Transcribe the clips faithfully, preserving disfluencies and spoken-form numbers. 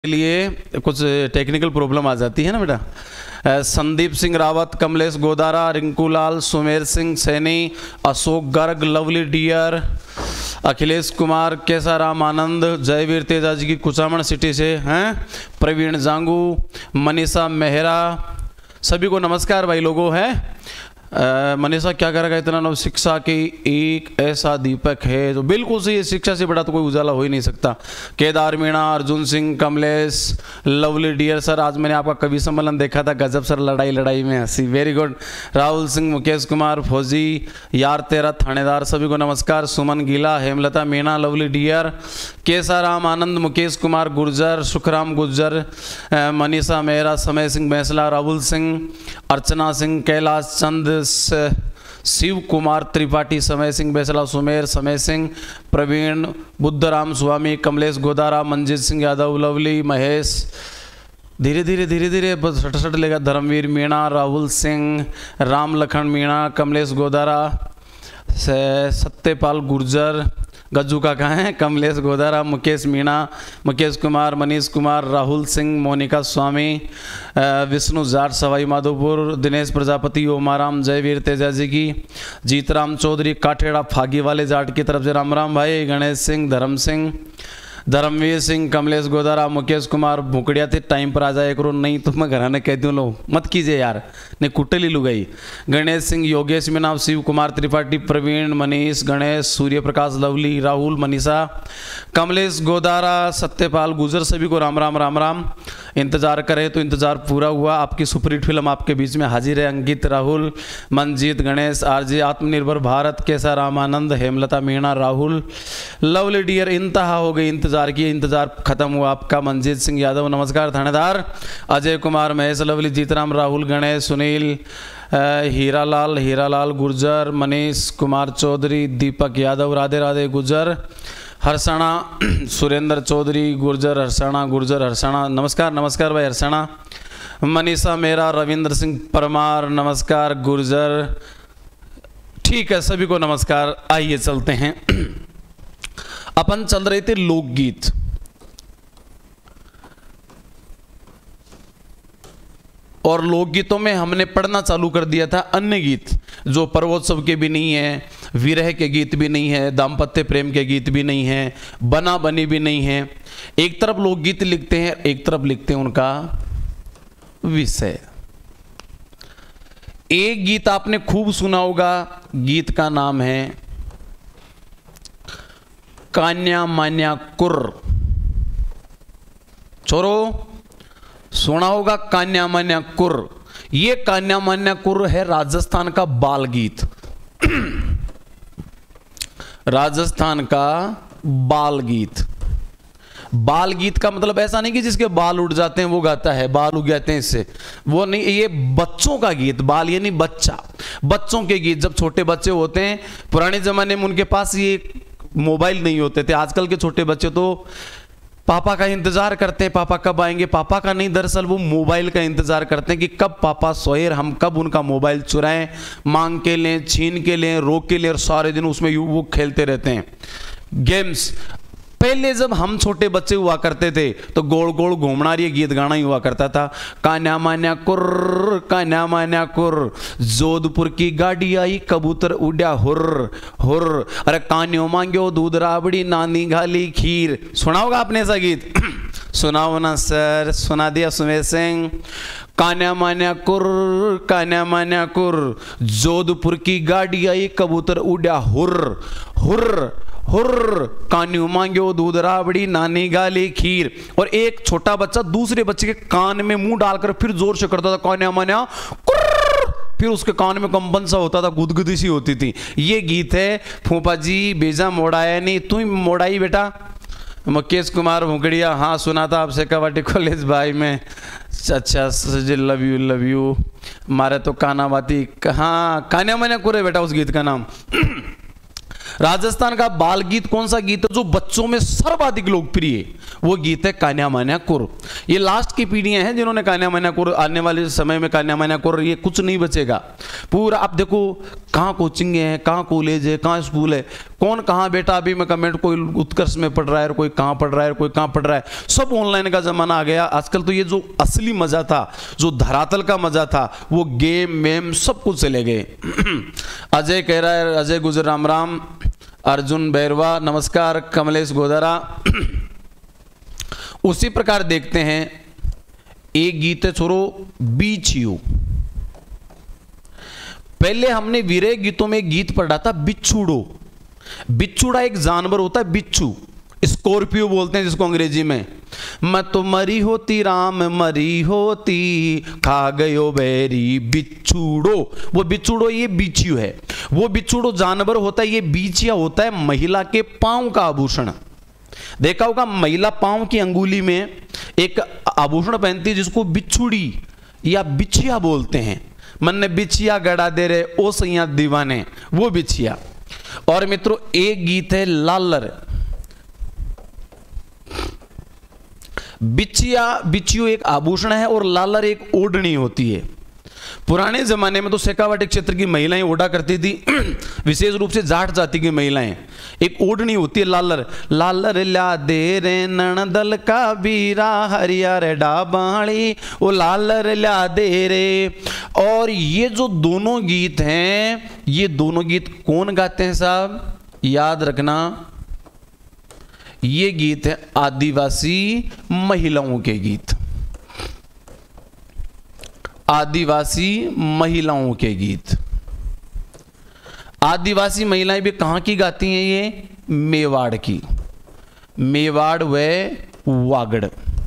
के लिए कुछ टेक्निकल प्रॉब्लम आ जाती है ना बेटा। संदीप सिंह रावत, कमलेश गोदारा, रिंकू लाल, सुमेर सिंह सैनी, अशोक गर्ग, लवली डियर, अखिलेश कुमार, केसाराम आनंद, जयवीर तेजा जी की कुचामण सिटी से हैं, प्रवीण जांगू, मनीषा मेहरा, सभी को नमस्कार भाई लोगों। है मनीषा क्या करेगा इतना नव शिक्षा की एक ऐसा दीपक है जो बिल्कुल सही, शिक्षा से बड़ा तो कोई उजाला हो ही नहीं सकता। Kedar Meena, Arjun Singh, Kamlesh, lovely dear sir, आज मैंने आपका कवि सम्मेलन देखा था, गजब सर, लड़ाई लड़ाई में हंसी, वेरी गुड। राहुल सिंह, मुकेश कुमार, फौजी, यार तेरा थानेदार, सभी को नमस्कार। सुमन गीला, हेमलता मीणा, लवली डियर, केसाराम आनंद, मुकेश कुमार गुर्जर, सुखराम गुर्जर, मनीषा मेहरा, समय सिंह बैंसला, राहुल सिंह, अर्चना सिंह, कैलाश चंद, शिव कुमार त्रिपाठी, समय सिंह बैसला, सुमेर, समय सिंह, प्रवीण, बुद्धराम स्वामी, कमलेश गोदारा, मंजीत सिंह यादव, लवली, महेश, धीरे धीरे धीरे धीरे बस सट सट लेगा, धर्मवीर मीणा, राहुल सिंह, राम लखन मीणा, कमलेश गोदारा, सत्यपाल गुर्जर, गज्जू का कहाँ है, कमलेश गोदारा, मुकेश मीणा, मुकेश कुमार, मनीष कुमार, राहुल सिंह, मोनिका स्वामी, विष्णु जाट सवाई माधोपुर, दिनेश प्रजापति, ओमाराम, जयवीर तेजा जी की, जीतराम चौधरी काठेड़ा फागी वाले जाट की तरफ से राम राम भाई, गणेश सिंह, धर्म सिंह, धर्मवीर सिंह, कमलेश गोदारा, मुकेश कुमार, भुकड़िया थे टाइम पर आ जाए करो, नहीं तो मैं घराने कहती हूँ लो मत कीजिए यार, नहीं कुटली लू गई। गणेश सिंह, योगेश मीना, शिव कुमार त्रिपाठी, प्रवीण, मनीष, गणेश, सूर्य प्रकाश, लवली, राहुल, मनीषा, कमलेश गोदारा, सत्यपाल गुजर, सभी को राम राम राम राम। इंतजार करें तो इंतजार पूरा हुआ, आपकी सुपरहिट फिल्म आपके बीच में हाजिर है। अंकित, राहुल, मंजीत, गणेश, आरजे, आत्मनिर्भर भारत, कैसा राम आनंद, हेमलता मीणा, राहुल, लवली डियर, इंतहा हो गई इंतजार की, इंतजार खत्म हुआ आपका। मंजीत सिंह यादव नमस्कार थानेदार, अजय कुमार, महेश, लवली, जीतराम, राहुल, गणेश, सुनील, हीरालाल, हीरालाल गुर्जर, मनीष कुमार चौधरी, दीपक यादव, राधे राधे गुर्जर, हर्षणा, सुरेंद्र चौधरी गुर्जर, हर्षणा गुर्जर, हर्षणा नमस्कार नमस्कार भाई हर्षणा, मनीषा मेहरा, रविंद्र सिंह परमार नमस्कार गुर्जर, ठीक है सभी को नमस्कार। आइए चलते हैं, अपन चल रहे थे लोकगीत, और लोकगीतों में हमने पढ़ना चालू कर दिया था अन्य गीत जो पर्वोत्सव के भी नहीं है, विरह के गीत भी नहीं है, दाम्पत्य प्रेम के गीत भी नहीं है, बना बनी भी नहीं है। एक तरफ लोकगीत लिखते हैं, एक तरफ लिखते हैं उनका विषय। एक गीत आपने खूब सुना होगा, गीत का नाम है कान्या मान्या कुर्र। छोरो सुना होगा कान्या मान्या कुर्र। ये कान्या मान्या कुर्र है राजस्थान का बाल गीत। राजस्थान का बाल गीत। बाल गीत का मतलब ऐसा नहीं कि जिसके बाल उड़ जाते हैं वो गाता है, बाल उग जाते हैं इससे, वो नहीं, ये बच्चों का गीत। बाल यानी बच्चा, बच्चों के गीत। जब छोटे बच्चे होते हैं, पुराने जमाने में उनके पास ये मोबाइल नहीं होते थे। आजकल के छोटे बच्चे तो पापा का इंतजार करते हैं, पापा कब आएंगे। पापा का नहीं, दरअसल वो मोबाइल का इंतजार करते हैं कि कब पापा सोए, हम कब उनका मोबाइल चुराएं, मांग के लें, छीन के लें, रोक के लें, और सारे दिन उसमें वो खेलते रहते हैं गेम्स। पहले जब हम छोटे बच्चे हुआ करते थे तो गोल गोल घूमना ये गीत गाना ही हुआ करता था। कान्या मान्या कुर्र, कान्या मान्या कुर्र, जोधपुर की गाड़ी आई, कबूतर उड़ा हुर्र हुर्र, अरे कान्यो मांग्यो दूध राबड़ी, नानी घाली खीर। सुना होगा आपने ऐसा गीत? सुनाओ ना सर, सुना दिया सुमेर सिंह। कान्या मान्या कुर्र, कान्या मान्या कुर्र, जोधपुर की गाड़ी आई, कबूतर उड़ा हुर्र हुर्र हुर्र, कान्यू मांग्यो दूध राबड़ी, नानी गाली खीर। और एक छोटा बच्चा दूसरे बच्चे के कान में मुंह डालकर फिर जोर से करता था कान्या मान्या कुर्र, फिर उसके कान में कंपन सा होता था, गुदगुदी सी होती थी। ये गीत है। फूफा जी बेजा मोड़ाया नहीं, तू ही मोड़ाई बेटा। मुकेश कुमार भुकड़िया, हाँ सुना था आपसे कवाटी कॉलेज भाई में। अच्छा सजी, लव यू लव यू, मारे तो काना बाती, हाँ कान्या मान्या कुर्र बेटा उस गीत का नाम। राजस्थान का बाल गीत कौन सा गीत है जो बच्चों में सर्वाधिक लोकप्रिय है? वो गीत है कान्या मान्या कुर। ये लास्ट की पीढ़ियां हैं जिन्होंने कान्या मान्या कुर, आने वाले समय में कान्या मान्या कुर ये कुछ नहीं बचेगा पूरा। आप देखो कहाँ कोचिंग है, कहाँ कॉलेज है, कहाँ स्कूल है, कौन कहाँ बेटा अभी मैं कमेंट, कोई उत्कर्ष में पढ़ रहा है, कोई कहाँ पढ़ रहा है, कोई कहाँ पढ़ रहा है, सब ऑनलाइन का जमाना आ गया आजकल। तो ये जो असली मजा था, जो धरातल का मजा था, वो गेम मेम सब कुछ चले गए। अजय कह रहा है, अजय गुजर राम राम, अर्जुन बैरवा नमस्कार, कमलेश गोदारा। उसी प्रकार देखते हैं एक गीत है छोरो बीच यू। पहले हमने वीरे गीतों में गीत पढ़ा था बिच्छूड़ो। बिच्छूड़ा एक जानवर होता है, बिच्छू, स्कॉर्पियो बोलते हैं जिसको अंग्रेजी में। मैं तो मरी होती राम मरी होती, खा गयो बैरी बिच्छूड़ो। वो बिच्छूड़ो ये बीचियो है। वो बिच्छूड़ो जानवर होता है, ये बीचिया होता है महिला के पांव का आभूषण। देखा होगा महिला पांव की अंगुली में एक आभूषण पहनती है जिसको बिच्छुड़ी या बिछिया बोलते हैं। मन ने बिछिया गड़ा दे रहे ओ सैया दीवाने, वो बिछिया। और मित्रों एक गीत है लालर। बिछिया बिछियो एक आभूषण है और लालर एक ओढ़नी होती है। पुराने जमाने में तो शेखावाटी क्षेत्र की महिलाएं ओढ़ा करती थी, विशेष रूप से जाट जाति की महिलाएं। एक ओढ़नी होती है लालर। लालर ला दे रे नणदल का बीरा हरिया रे डाबाणी, वो लालर ला दे रे। और ये जो दोनों गीत हैं, ये दोनों गीत कौन गाते हैं साहब? याद रखना, ये गीत है आदिवासी महिलाओं के गीत। आदिवासी महिलाओं के गीत। आदिवासी महिलाएं भी कहां की गाती हैं? ये मेवाड़ की। मेवाड़ व वागड़,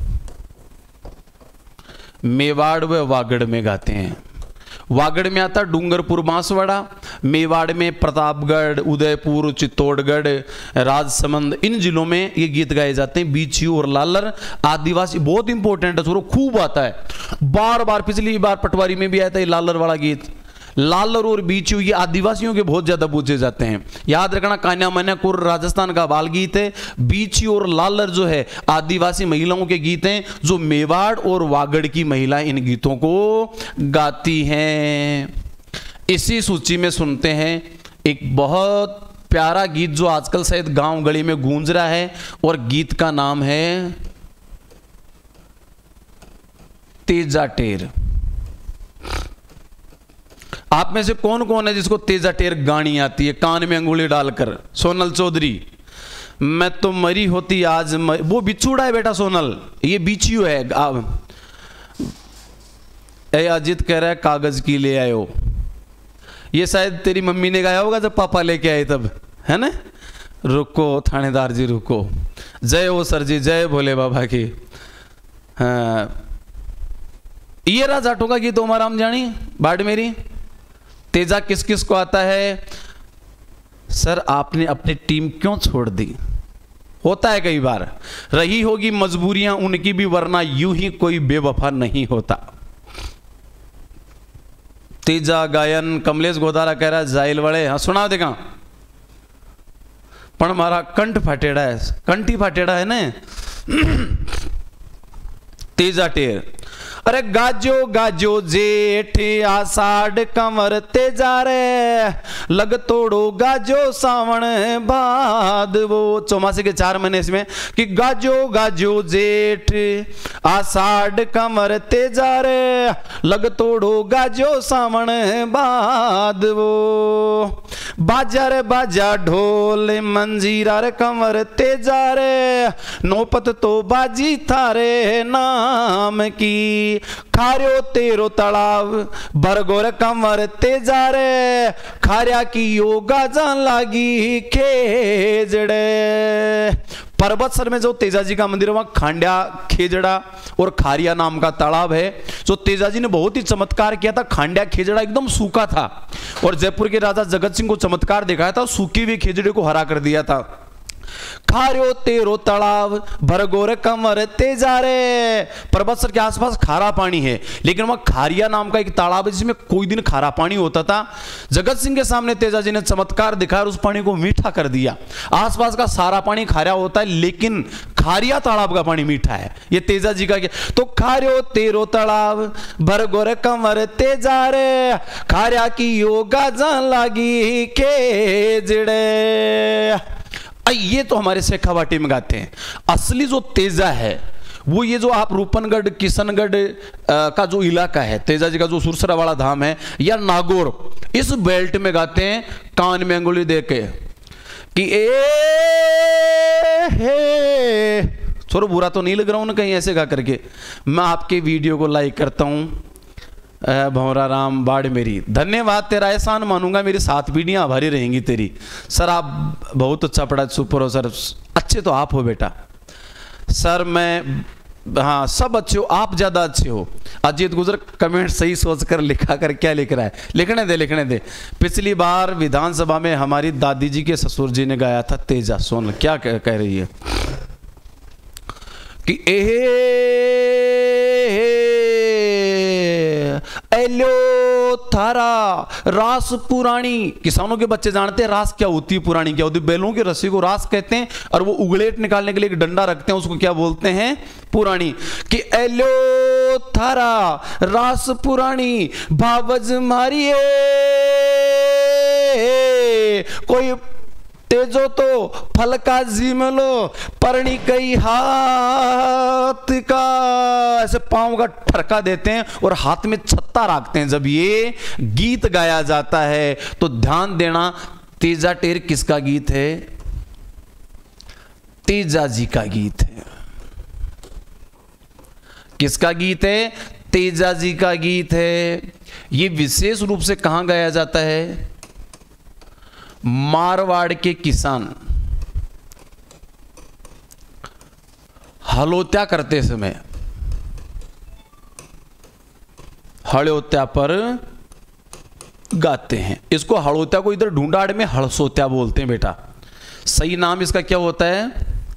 मेवाड़ व वागड़ में गाते हैं। वागड़ में आता डूंगरपुर बांसवाड़ा, मेवाड़ में प्रतापगढ़, उदयपुर, चित्तौड़गढ़, राजसमंद, इन जिलों में ये गीत गाए जाते हैं। बीचियो और लालर आदिवासी बहुत इंपॉर्टेंट है, खूब आता है बार बार। पिछली बार पटवारी में भी आया था ये लालर वाला गीत। लालर और बीचियो ये आदिवासियों के बहुत ज्यादा पूछे जाते हैं। याद रखना, कान्या मान्या कुर राजस्थान का बाल गीत है, बीचियो और लालर जो है आदिवासी महिलाओं के गीत हैं, जो मेवाड़ और वागड़ की महिलाएं इन गीतों को गाती हैं। इसी सूची में सुनते हैं एक बहुत प्यारा गीत जो आजकल शायद गांव गली में गूंज रहा है, और गीत का नाम है तेजा टेर। आप में से कौन कौन है जिसको तेजा टेर गानी आती है कान में अंगुली डालकर? सोनल चौधरी, मैं तो मरी होती आज मर... वो बिछुड़ा है बेटा सोनल, ये बीचियो है। ए अजित कह रहा है कागज की ले आयो, ये शायद तेरी मम्मी ने गाया होगा जब पापा लेके आए तब, है ना? रुको थानेदार जी रुको, जय हो सर जी, जय भोले बाबा की। हाँ ये राज जाटों का गीत हमारा हम जानी बाट मेरी। तेजा किस किस को आता है? सर आपने अपनी टीम क्यों छोड़ दी? होता है कई बार, रही होगी मजबूरियां उनकी भी, वरना यूं ही कोई बेवफा नहीं होता। तेजा गायन कमलेश गोदारा कह रहा है जाइल वाले। हाँ सुना देगा, पण मारा कंठ फाटेड़ा है, कंठी फाटेड़ा है ना। तेजा टेर, अरे गाजो गाजो जेठ आषाढ़ कमर तेजा रे, लग तोड़ो गाजो सावण भाद। वो चौमासे के चार महीने इसमें कि गाजो गाजो जेठ आषाढ़ कमर तेजा रे, लग तोड़ो गाजो सावण भाद। वो बाजा रे बाजा ढोल मंजीरा रे कमर तेजा रे, नौपत तो बाजी थारे नाम की। खार्यो तेरो तालाब बरगोर कमर तेजा रे, खार्या की योगा जान लागी खेजड़े। पर्वतसर में जो तेजा जी का मंदिर है वहां खांड्या, खेजड़ा और खारिया नाम का तालाब है। जो तेजा जी ने बहुत ही चमत्कार किया था। खांड्या खेजड़ा एकदम सूखा था और जयपुर के राजा जगत सिंह को चमत्कार दिखाया था, सूखी हुई खेजड़े को हरा कर दिया था। खारियो तेरो तालाब भरगोर कमर तेजा रे। पर्वत के आसपास खारा पानी है, लेकिन वह खारिया नाम का एक तालाब है जिसमें कोई दिन खारा पानी होता था। जगत सिंह के सामने तेजा जी ने चमत्कार दिखाया और उस पानी को मीठा कर दिया। आसपास का सारा पानी खारा होता है, लेकिन खारिया तालाब का पानी मीठा है। ये तेजा जी का क्या? तो खारियो तेरो तालाब भरगोर कमर तेजा रे, खारिया की योगा जान लागी के जड़े। ये तो हमारे शेखावाटी में गाते हैं। असली जो तेजा है वो ये जो आप रूपनगढ़ किशनगढ़ का जो इलाका है, तेजा जी का जो सुरसरा वाला धाम है या नागौर, इस बेल्ट में गाते हैं कान में अंगुली दे के कि ए हे। थोड़ा बुरा तो नहीं लग रहा हूं ना कहीं ऐसे गा करके? मैं आपके वीडियो को लाइक करता हूं। भंवरा राम बाढ़ मेरी, धन्यवाद, तेरा एहसान मानूंगा, मेरी सात पीढ़ियां आभारी रहेंगी तेरी। सर आप बहुत अच्छा पढ़ा, सुपर हो सर, अच्छे तो आप हो बेटा। सर मैं, हाँ सब अच्छे हो, आप ज्यादा अच्छे हो। अजीत गुजर कमेंट सही सोच कर लिखा कर क्या लिख रहा है? लिखने दे लिखने दे। पिछली बार विधानसभा में हमारी दादी जी के ससुर जी ने गाया था तेजा सोन, क्या कह, कह रही है कि एलो थारा रास पुरानी। किसानों के बच्चे जानते हैं रास क्या होती है, पुरानी क्या होती है? बैलों की रस्सी को रास कहते हैं, और वो उगलेट निकालने के लिए एक डंडा रखते हैं, उसको क्या बोलते हैं? पुरानी। कि एलो थारा रास पुरानी भावज मारिए, कोई तेजो तो फल का जिमलो परणी कई हाथ का। ऐसे पांव का ठरका देते हैं और हाथ में छत्ता रखते हैं। जब ये गीत गाया जाता है तो ध्यान देना, तेजा टेर किसका गीत है? तेजा जी का गीत है। किसका गीत है? तेजा जी का गीत है। ये विशेष रूप से कहां गाया जाता है? मारवाड़ के किसान हलोत्या करते समय, हलोत्या पर गाते हैं। इसको हलोत्या को इधर ढूंढाड़ में हड़सोत्या बोलते हैं बेटा। सही नाम इसका क्या होता है?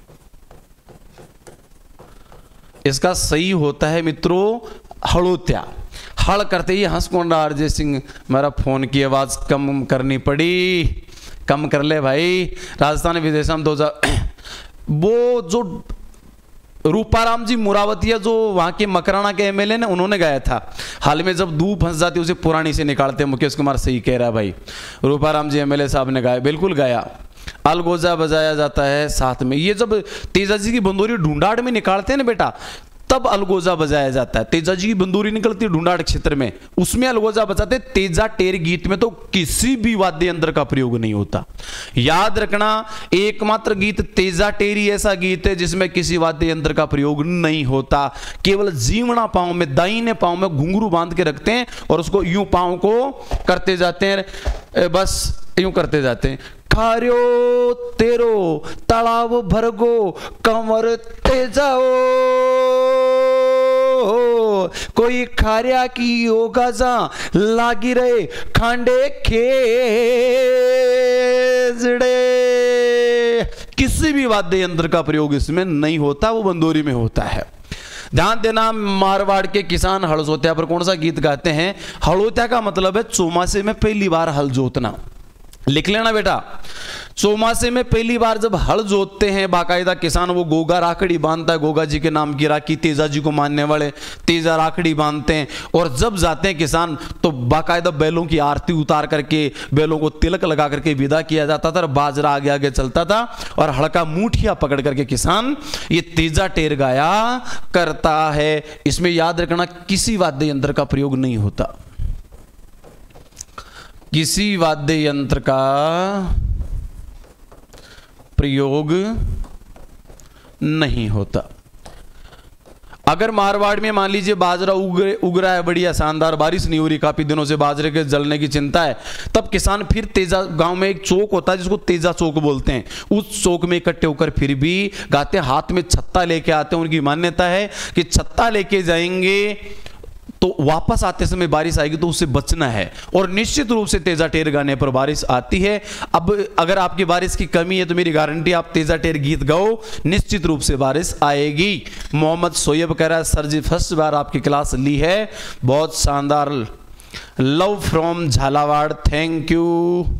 इसका सही होता है मित्रों हड़ोत्या। हड़ करते ही हंसकोंडा आरजे सिंह, मेरा फोन की आवाज कम करनी पड़ी, कम कर ले भाई। राजस्थान विदेशम दो हजार वो जो रूपाराम जी मुरावतिया जो वहां के मकराना के एमएलए ने, उन्होंने गाया था। हाल में जब दूब फंस जाती उसे पुरानी से निकालते। मुकेश कुमार सही कह रहा है भाई, रूपाराम जी एमएलए साहब ने गाया, बिल्कुल गाया। अलगोजा बजाया जाता है साथ में। ये जब तेजा जी की बंदूरी ढूंढाड़ में निकालते हैं ना बेटा, तब अलगोजा बजाया जाता है। तेजा जी की बंदूरी निकलती है ढूंढाड़ क्षेत्र में, उसमें अलगोजा बजाते। तेजा टेर गीत में तो किसी भी वाद्य यंत्र का प्रयोग नहीं होता। याद रखना, एकमात्र गीत तेजा टेरी ऐसा गीत है जिसमें किसी वाद्य यंत्र का प्रयोग नहीं होता। केवल जीवना पांव में, दाहिने पांव में घुंघरू बांध के रखते हैं और उसको यूं पांव को करते जाते हैं, बस यूं करते जाते हैं। खारियो तेरो तालाब भरगो कमर तेजाओ, कोई खारिया की योगा जा लागी रहे खांडे खेजड़े। किसी भी वाद्य यंत्र का प्रयोग इसमें नहीं होता, वो बंदोरी में होता है। ध्यान देना, मारवाड़ के किसान हड़सोत्या पर कौन सा गीत गाते हैं? हड़ोत्या का मतलब है चौमासे में पहली बार हल जोतना। लिख लेना बेटा, चौमासे में पहली बार जब हल जोतते हैं बाकायदा किसान, वो गोगा राखड़ी बांधता है। गोगा जी के नाम की राखी, तेजा जी को मानने वाले तेजा राखड़ी बांधते हैं। और जब जाते हैं किसान तो बाकायदा बैलों की आरती उतार करके बैलों को तिलक लगा करके विदा किया जाता था और बाजरा आगे आगे चलता था और हड़का मूठिया पकड़ करके किसान ये तेजा टेर गाया करता है। इसमें याद रखना, किसी वाद्य यंत्र का प्रयोग नहीं होता, किसी वाद्य यंत्र का प्रयोग नहीं होता। अगर मारवाड़ में मान लीजिए बाजरा उग उग रहा है, बढ़िया शानदार, बारिश नहीं हो रही काफी दिनों से, बाजरे के जलने की चिंता है, तब किसान फिर तेजा, गांव में एक चौक होता है जिसको तेजा चौक बोलते हैं, उस चौक में इकट्ठे होकर फिर भी गाते, हाथ में छत्ता लेके आते हैं। उनकी मान्यता है कि छत्ता लेके जाएंगे तो वापस आते समय बारिश आएगी तो उससे बचना है, और निश्चित रूप से तेजा टेर गाने पर बारिश आती है। अब अगर आपकी बारिश की कमी है तो मेरी गारंटी, आप तेजा टेर गीत गाओ, निश्चित रूप से बारिश आएगी। मोहम्मद सोयब कह रहा है सर जी फर्स्ट बार आपकी क्लास ली है, बहुत शानदार, love from Jhalawar, thank you.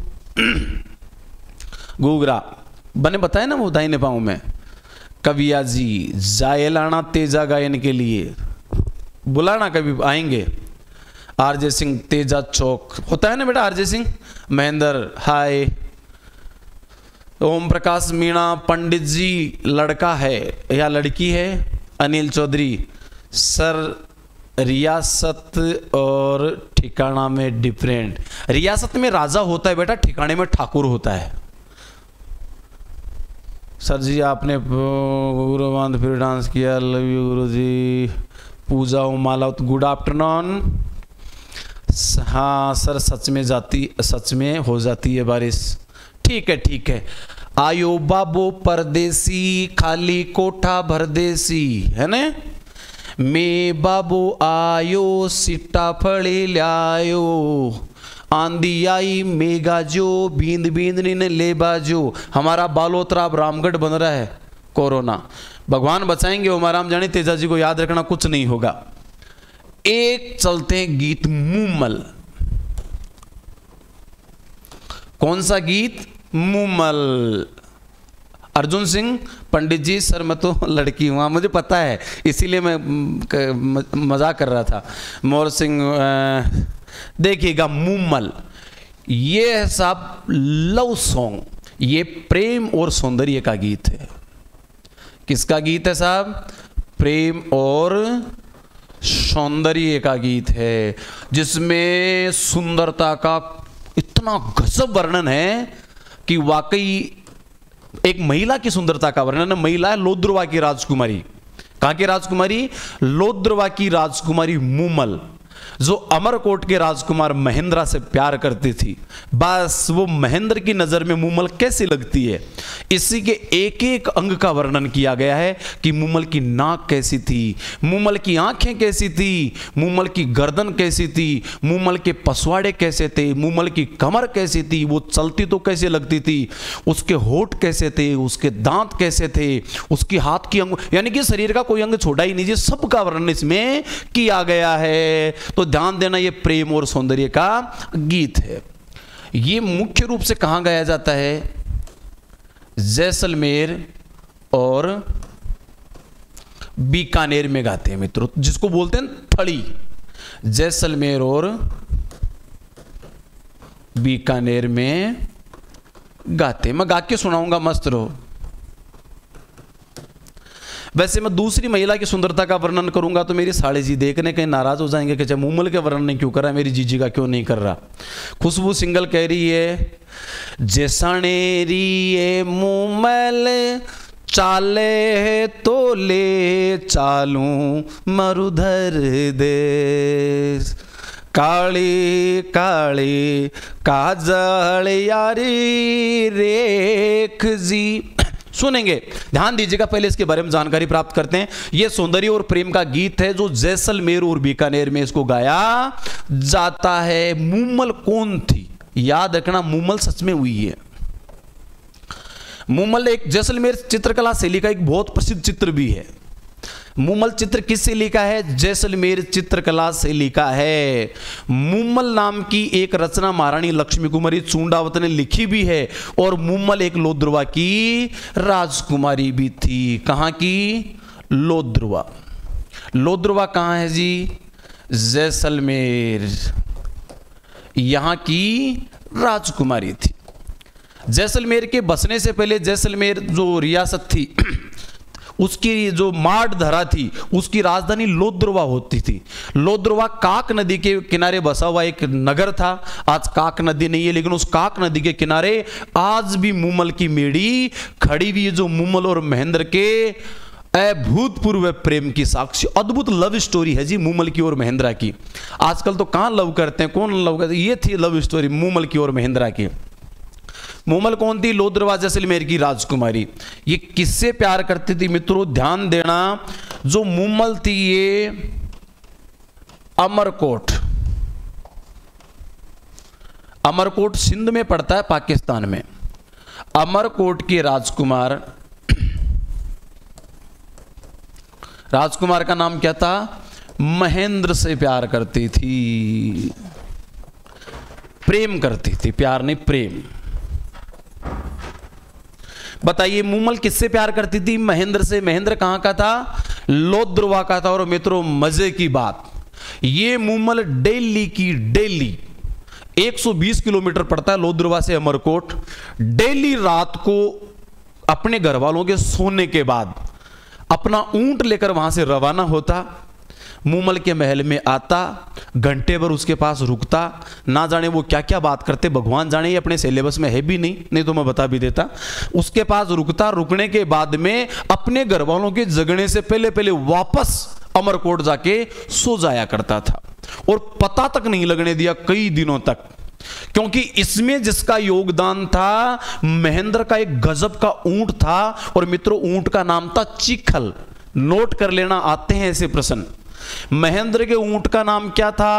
गुगरा बने बताए ना वो दाहिने पाँव में, कविया जी जाए लाना तेजा गायन के लिए, बुलाना कभी आएंगे। आरजे सिंह तेजा चौक होता है ना बेटा, आरजे सिंह, महेंद्र हाय। ओम प्रकाश मीणा पंडित जी लड़का है या लड़की है? अनिल चौधरी सर रियासत और ठिकाना में डिफरेंट, रियासत में राजा होता है बेटा, ठिकाने में ठाकुर होता है। सर जी आपने गुरु बांध फिर डांस किया, love you Guru ji. Pooja Umala good afternoon. हाँ सर सच में जाती, सच में हो जाती है बारिश, ठीक है ठीक है। आयो बाबो परदेसी खाली कोठा भरदेसी, है ना? मैं बाबो आयो सिट्टा फड़ी लायो, आंधी आई मेगा जो बींद बींद ने ले बाजो। हमारा बालोतरा अब रामगढ़ बन रहा है, कोरोना भगवान बचाएंगे, ओमाराम जानी तेजा जी को याद रखना, कुछ नहीं होगा। एक चलते हैं गीत मूमल, कौन सा गीत? मूमल। अर्जुन सिंह पंडित जी सर मैं तो लड़की हूँ, मुझे पता है इसीलिए मैं मजाक कर रहा था। मोर सिंह देखिएगा मूमल, ये है साहब लव सॉन्ग, ये प्रेम और सौंदर्य का गीत है। किसका गीत है साहब? प्रेम और सौंदर्य का गीत है, जिसमें सुंदरता का इतना गजब वर्णन है कि वाकई एक महिला की सुंदरता का वर्णन है। महिला है लोद्रवा की राजकुमारी। कहां की राजकुमारी? लोद्रवा की राजकुमारी मूमल, जो अमरकोट के राजकुमार महेंद्र से प्यार करती थी। बस वो महेंद्र की नजर में मूमल कैसी लगती है, इसी के एक एक अंग का वर्णन किया गया है कि मूमल की नाक कैसी थी, मूमल की आंखें कैसी थी, मूमल की गर्दन कैसी थी, मूमल के पसवाड़े कैसे थे, मूमल की कमर कैसी थी, वो चलती तो कैसे लगती थी, उसके होठ कैसे थे, उसके दांत कैसे थे, उसकी हाथ की अंग, यानी कि शरीर का कोई अंग छोड़ा ही नहीं, सबका वर्णन इसमें किया गया है। तो ध्यान देना, ये प्रेम और सौंदर्य का गीत है। ये मुख्य रूप से कहां गाया जाता है? जैसलमेर और बीकानेर में गाते हैं मित्रों, जिसको बोलते हैं थड़ी। जैसलमेर और बीकानेर में गाते हैं, मैं गा के सुनाऊंगा, मस्त रहो। वैसे मैं दूसरी महिला की सुंदरता का वर्णन करूंगा तो मेरी साड़ी जी देखने कहीं नाराज हो जाएंगे कि चाहे मूमल के वर्णन नहीं क्यों कर रहा है, मेरी जीजी का क्यों नहीं कर रहा। खुशबू सिंगल कह रही है जैसानेरी ये मूमल चाले तो ले चालू मरुधर देश, काली काली काजल यारी रेख जी। सुनेंगे, ध्यान दीजिएगा, पहले इसके बारे में जानकारी प्राप्त करते हैं। यह सौंदर्य और प्रेम का गीत है जो जैसलमेर और बीकानेर में इसको गाया जाता है। मूमल कौन थी? याद रखना, मूमल सच में हुई है। मूमल एक जैसलमेर चित्रकला शैली का एक बहुत प्रसिद्ध चित्र भी है। मूमल चित्र किस शैली का है? जैसलमेर चित्रकला शैली का है। मूमल नाम की एक रचना महारानी लक्ष्मी कुमारी चूंडावत ने लिखी भी है, और मूमल एक लोद्रवा की राजकुमारी भी थी। कहां की? लोद्रवा। लोद्रवा कहां है जी? जैसलमेर, यहां की राजकुमारी थी। जैसलमेर के बसने से पहले जैसलमेर जो रियासत थी उसकी जो माड धरा थी उसकी राजधानी लोद्रवा होती थी। लोद्रवा काक नदी के किनारे बसा हुआ एक नगर था। आज काक नदी नहीं है, लेकिन उस काक नदी के किनारे आज भी मूमल की मेड़ी खड़ी हुई है, जो मूमल और महेंद्र के अभूतपूर्व प्रेम की साक्षी अद्भुत लव स्टोरी है जी मूमल की और महेंद्रा की। आजकल तो कहां लव करते हैं, कौन लव करते हैं? ये थी लव स्टोरी मूमल की और महेंद्रा की। मूमल कौन थी? लोद्रवा जैसलमेर की राजकुमारी। ये किससे प्यार करती थी मित्रों? ध्यान देना, जो मूमल थी ये अमरकोट, अमरकोट सिंध में पड़ता है, पाकिस्तान में। अमरकोट के राजकुमार, राजकुमार का नाम क्या था? महेंद्र से प्यार करती थी, प्रेम करती थी, प्यार नहीं प्रेम। बताइए मूमल किससे प्यार करती थी? महेंद्र से। महेंद्र कहां का था? लोद्रवा का था। और मित्रों मजे की बात, ये मूमल दिल्ली की, दिल्ली एक सौ बीस किलोमीटर पड़ता है लोद्रवा से अमरकोट। डेली रात को अपने घर वालों के सोने के बाद अपना ऊंट लेकर वहां से रवाना होता, मूमल के महल में आता, घंटे भर उसके पास रुकता। ना जाने वो क्या क्या बात करते, भगवान जाने, ये अपने सिलेबस में है भी नहीं, नहीं तो मैं बता भी देता। उसके पास रुकता, रुकने के बाद में अपने घर वालों के जगने से पहले पहले वापस अमरकोट जाके सो जाया करता था। और पता तक नहीं लगने दिया कई दिनों तक, क्योंकि इसमें जिसका योगदान था, महेंद्र का एक गजब का ऊंट था। और मित्रों ऊंट का नाम था चिखल। नोट कर लेना, आते हैं ऐसे प्रश्न। महेंद्र के ऊंट का नाम क्या था?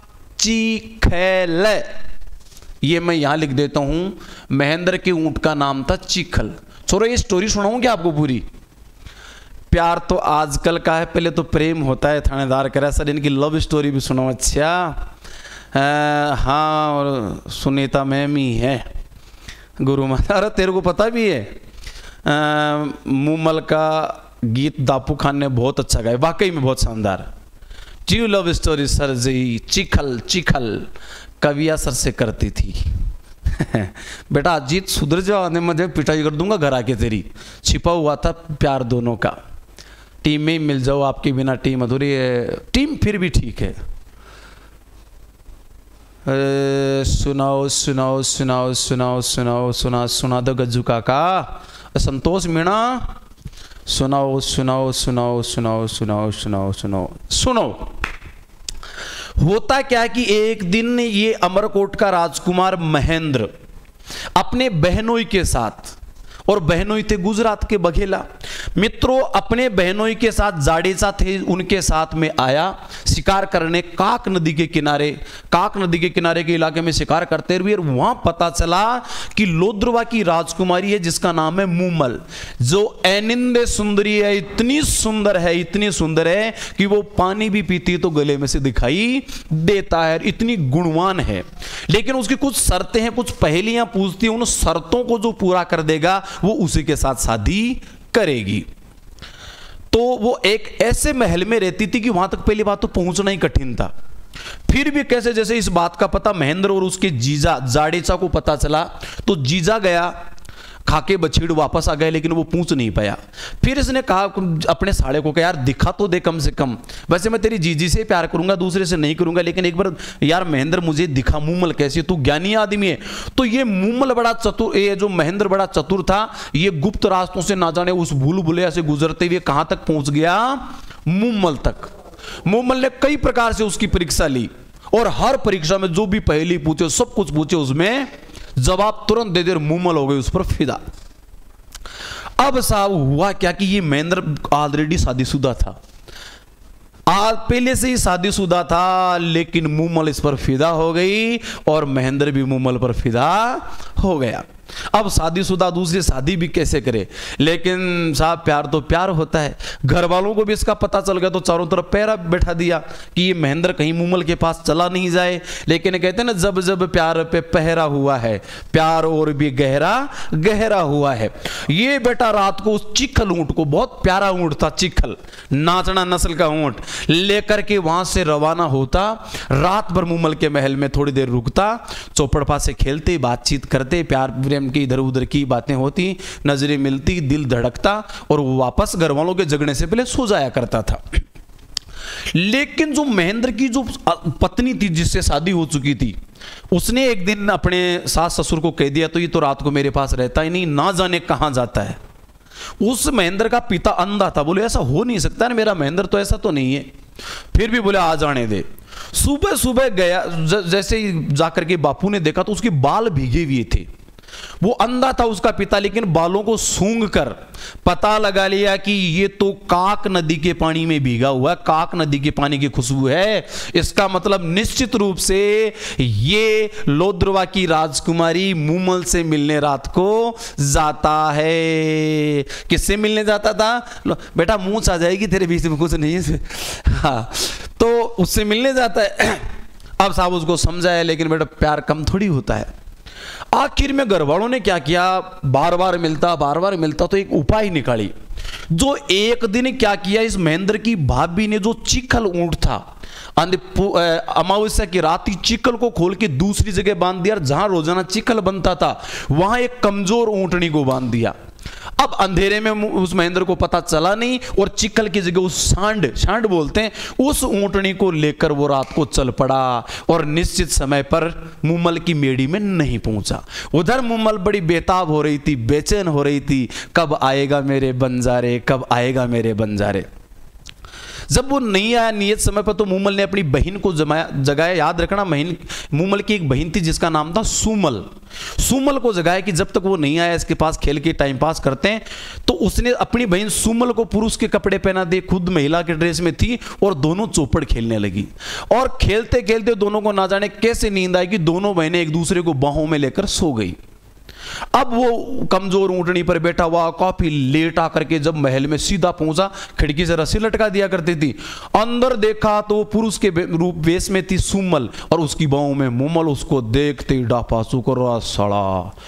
चिखल। ये मैं यहां लिख देता हूं, महेंद्र के ऊंट का नाम था चिखल। छोड़ो ये स्टोरी सुनाऊं क्या आपको पूरी? प्यार तो आजकल का है, पहले तो प्रेम होता है। थानेदार कह रहा सर इनकी लव स्टोरी भी सुनो। अच्छा आ, हाँ, और सुनीता मैम ही है गुरु माता। अरे तेरे को पता भी है, मूमल का गीत दापू खान ने बहुत अच्छा गाया, वाकई में बहुत शानदार। जी लव स्टोरी सर जी, चिखल चिखल कविया सर से करती थी। बेटा अजीत सुधर जाओ, आने मुझे पिटाई कर दूंगा घर आके तेरी। छिपा हुआ था प्यार दोनों का। टीम में ही मिल जाओ, आपके बिना टीम अधूरी है। टीम फिर भी ठीक है। सुनाओ सुनाओ सुनाओ सुनाओ सुनाओ सुना सुना दो गज्जू काका। संतोष मीणा सुनाओ सुनाओ सुनाओ सुनाओ सुनाओ सुनाओ सुनाओ सुनो। होता क्या कि एक दिन ये अमरकोट का राजकुमार महेंद्र अपने बहनोई के साथ, और बहनोई थे गुजरात के बघेला। मित्रों अपने बहनोई के साथ जाडेजा थे, उनके साथ में आया शिकार करने काक नदी के किनारे। काक नदी के किनारे के इलाके में शिकार करते हुए वहां पता चला कि लोद्रवा की राजकुमारी है जिसका नाम है मूमल, जो ऐनिंदे सुंदरी है। इतनी सुंदर है, इतनी सुंदर है कि वो पानी भी पीती तो गले में से दिखाई देता है, इतनी गुणवान है। लेकिन उसकी कुछ शर्तें हैं, कुछ पहेलियां पूछती है। उन शर्तों को जो पूरा कर देगा वो उसी के साथ शादी करेगी। तो वो एक ऐसे महल में रहती थी कि वहां तक पहली बात तो पहुंचना ही कठिन था। फिर भी कैसे जैसे इस बात का पता महेंद्र और उसके जीजा जाडेजा को पता चला, तो जीजा गया, खाके बछीड़ वापस आ गए, लेकिन वो पूछ नहीं पाया। फिर इसने कहा अपने साले को कि यार दिखा तो दे कम से कम। वैसे मैं तेरी जीजी से प्यार करूंगा, दूसरे से नहीं करूंगा, लेकिन एक बार यार महेंद्र मुझे दिखा, मूमल कैसी, तू ज्ञानी आदमी है। तो ये मूमल बड़ा चतुर, ये जो महेंद्र बड़ा चतुर था, ये गुप्त रास्तों से ना जाने उस भूल भुलैया से गुजरते हुए कहां तक पहुंच गया? मूमल तक। मूमल ने कई प्रकार से उसकी परीक्षा ली, और हर परीक्षा में जो भी पहेली पूछे, सब कुछ पूछे, उसमें जवाब तुरंत दे दे। मूमल हो गई उस पर फिदा। अब साहब हुआ क्या कि ये महेंद्र ऑलरेडी शादीशुदा था, आज पहले से ही शादीशुदा था, लेकिन मूमल इस पर फिदा हो गई और महेंद्र भी मूमल पर फिदा हो गया। अब शादीशुदा दूसरी शादी भी कैसे करे? लेकिन साहब प्यार तो प्यार होता है। घर वालों को भी इसका पता चल गया, तो चारों तरफ पैरा बैठा दिया कि ये महेंद्र कहीं मूमल के पास चला नहीं जाए। लेकिन कहते हैं ना, जब जब प्यार पे पहरा हुआ है, प्यार और भी गहरा गहरा हुआ है। ये बेटा रात को उस चिखल ऊंट को, बहुत प्यारा ऊंट था चिखल, नाचना नस्ल का ऊंट, लेकर के वहां से रवाना होता। रात भर मूमल के महल में थोड़ी देर रुकता, चौपड़पा से खेलते, बातचीत करते, प्यार की इधर उधर की बातें होती, नजरें मिलती, दिल धड़कता, और वो वापस घर वालों के जगने से पहले सो जाया करता था। लेकिन जो महेंद्र की जो पत्नी थी जिससे शादी हो चुकी थी, उसने एक दिन अपने सास ससुर को कह दिया, तो ये तो रात को मेरे पास रहता ही नहीं, ना जाने कहां जाता है। उस महेंद्र का पिता अंधा था, बोले ऐसा हो नहीं सकता ना, मेरा महेंद्र तो ऐसा तो नहीं है। फिर भी बोले आ जाने दे। सुबह सुबह गया, जैसे ही जाकर के बापू ने देखा तो उसके बाल भीगे हुए थे। वो अंधा था उसका पिता, लेकिन बालों को सूंघ कर पता लगा लिया कि ये तो काक नदी के पानी में भीगा हुआ है, काक नदी के पानी की खुशबू है। इसका मतलब निश्चित रूप से ये लोद्रवा की राजकुमारी मूमल से मिलने रात को जाता है। किससे मिलने जाता था? बेटा मूंछ आ जाएगी तेरे बीच में, कुछ नहीं है। हाँ, तो उससे मिलने जाता है। अब साहब उसको समझाया, लेकिन बेटा प्यार कम थोड़ी होता है। आखिर में घर वालों ने क्या किया, बार बार मिलता बार बार मिलता तो एक उपाय निकाली। जो एक दिन क्या किया, इस महेंद्र की भाभी ने जो चिखल ऊंट था, अमावस्या की रात ही चिखल को खोल के दूसरी जगह बांध दिया। जहां रोजाना चिखल बनता था वहां एक कमजोर ऊंटनी को बांध दिया। अब अंधेरे में उस महेंद्र को पता चला नहीं, और चिखल की जगह उस सांड सांड बोलते हैं उस ऊंटनी को लेकर वो रात को चल पड़ा, और निश्चित समय पर मूमल की मेड़ी में नहीं पहुंचा। उधर मूमल बड़ी बेताब हो रही थी, बेचैन हो रही थी, कब आएगा मेरे बंजारे, कब आएगा मेरे बंजारे। जब वो नहीं आया नियत समय पर, तो मूमल ने अपनी बहन को जमाया जगाया। याद रखना, बहन मूमल की एक बहन थी जिसका नाम था सुमल। सुमल को जगाया कि जब तक वो नहीं आया इसके पास खेल के टाइम पास करते हैं। तो उसने अपनी बहन सुमल को पुरुष के कपड़े पहना दे, खुद महिला के ड्रेस में थी, और दोनों चौपड़ खेलने लगी। और खेलते खेलते दोनों को ना जाने कैसे नींद आई कि दोनों बहनें एक दूसरे को बाहों में लेकर सो गई। अब वो कमजोर ऊंटनी पर बैठा हुआ काफी लेट आकर के जब महल में सीधा पहुंचा, खिड़की से रस्सी लटका दिया करती थी। अंदर देखा तो वो पुरुष के रूप वेश में थी सुमल, और उसकी बाहों में मूमल। उसको देखते ही डापा सुकरा सड़ा।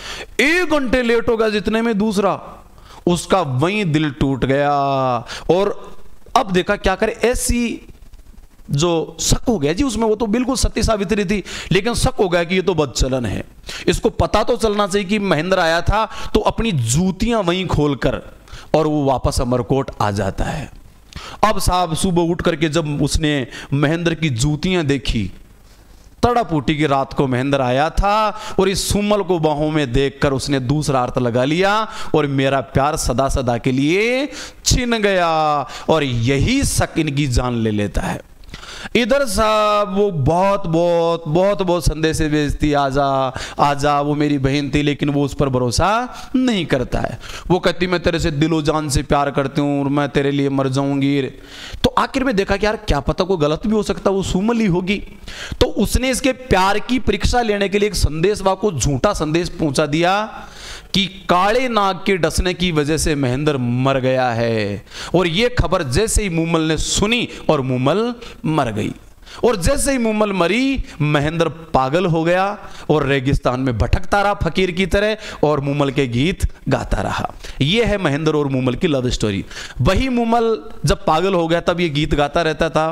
एक घंटे लेट हो गया जितने में दूसरा, उसका वहीं दिल टूट गया। और अब देखा क्या करे, ऐसी जो शक हो गया जी उसमें, वो तो बिल्कुल सत्य सावित्री थी, लेकिन शक हो गया कि ये तो बदचलन है। इसको पता तो चलना चाहिए कि महेंद्र आया था, तो अपनी जूतियां वहीं खोलकर और वो वापस अमरकोट आ जाता है। अब साहब सुबह उठ करके जब उसने महेंद्र की जूतियां देखी, तड़ापूटी की रात को महेंद्र आया था, और इस सुमल को बाहों में देखकर उसने दूसरा अर्थ लगा लिया, और मेरा प्यार सदा सदा के लिए छिन गया। और यही शक इनकी जान ले लेता है। इधर साहब वो बहुत बहुत बहुत बहुत संदेश भेजती, आजा आजा, वो मेरी बहन थी, लेकिन वो उस पर भरोसा नहीं करता है। वो कहती मैं तेरे से दिलो जान से प्यार करती हूँ और मैं तेरे लिए मर जाऊंगी। तो आखिर में देखा कि यार क्या पता कोई गलत भी हो सकता, वो सुमल ही होगी। तो उसने इसके प्यार की परीक्षा लेने के लिए एक संदेशवा को झूठा संदेश पहुंचा दिया कि काले नाग के डसने की वजह से महेंद्र मर गया है। और यह खबर जैसे ही मूमल ने सुनी, और मूमल मर गई। और जैसे ही मूमल मरी, महेंद्र पागल हो गया और रेगिस्तान में भटकता रहा फकीर की तरह, और मूमल के गीत गाता रहा। यह है महेंद्र और मूमल की लव स्टोरी। वही मूमल जब पागल हो गया तब ये गीत गाता रहता था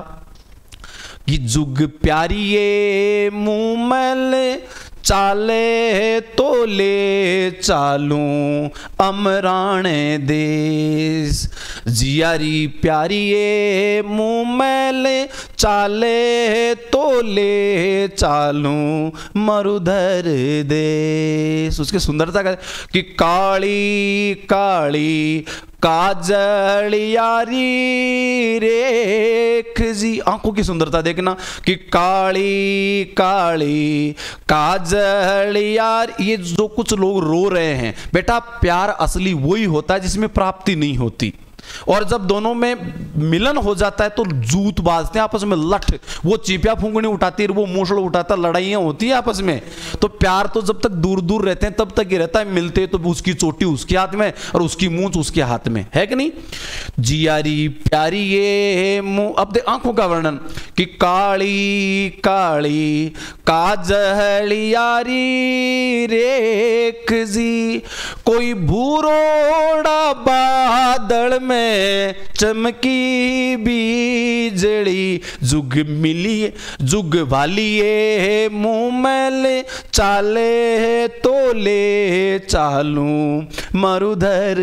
कि जुग प्यारी ये मूमल चाले तो ले चालूं अमराने देश, जियारी प्यारी ये मूमल चाले तो ले चालूं मरुधर देश। उसकी सुंदरता का कि काली काली काजल यारी रेख जी, आंखों की सुंदरता देखना कि काली काली काजल यार। ये जो कुछ लोग रो रहे हैं बेटा, प्यार असली वही होता है जिसमें प्राप्ति नहीं होती। और जब दोनों में मिलन हो जाता है तो जूत बाजते हैं आपस में, लठ, वो चीपिया फूंकनी उठाती है, वो मूसड़ उठाता, लड़ाइयां होती है आपस में। तो प्यार तो जब तक दूर दूर रहते हैं तब तक ही रहता है, मिलते तो उसकी चोटी उसके हाथ में और उसकी मूंछ उसके हाथ में, है कि नहीं। जियारी प्यारी ये मुंह, अब देख आंखों का वर्णन कि काली काली काजल यारी रेख जी, कोई भूरोड़ा बादल में चमकी बिजली, जुग मिली जुग वालिए मूमल चाले तो ले चालूं मरुधर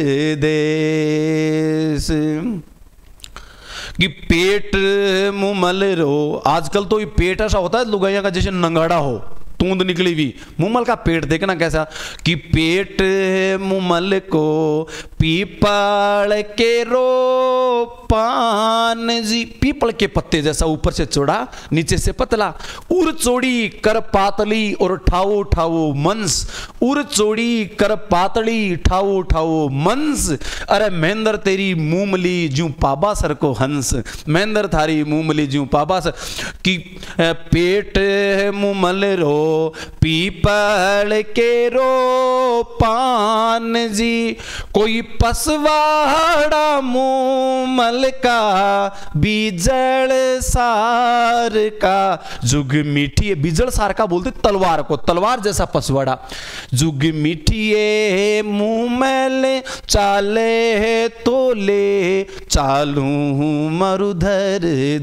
देश। कि पेट मुमल रो, आजकल तो ये पेट ऐसा होता है लुगाइया का जैसे नंगाड़ा हो, तूंद निकली हुई। मुमल का पेट देखना कैसा, कि पेट मुमल को पीपल के रो पान जी, पीपल के पत्ते जैसा, ऊपर से चौड़ा नीचे से पतला। उर चौड़ी कर पातली और ठाओ ठाओ मंस, उर चौड़ी कर पातली ठाओ ठाओ मंस। अरे महेंद्र तेरी मूमली ज्यों पाबा सर को हंस, महेंद्र थारी मूमली ज्यों पाबा सर। कि पेट मुमल रो पीपल के रो पान जी, कोई पसवाड़ा मुमल का बीजल सार का। जुग मीठी, बीजल सार का बोलते तलवार को, तलवार जैसा पसवाड़ा। जुग मीठिए मुमल चाले तो ले, चालू मरुधर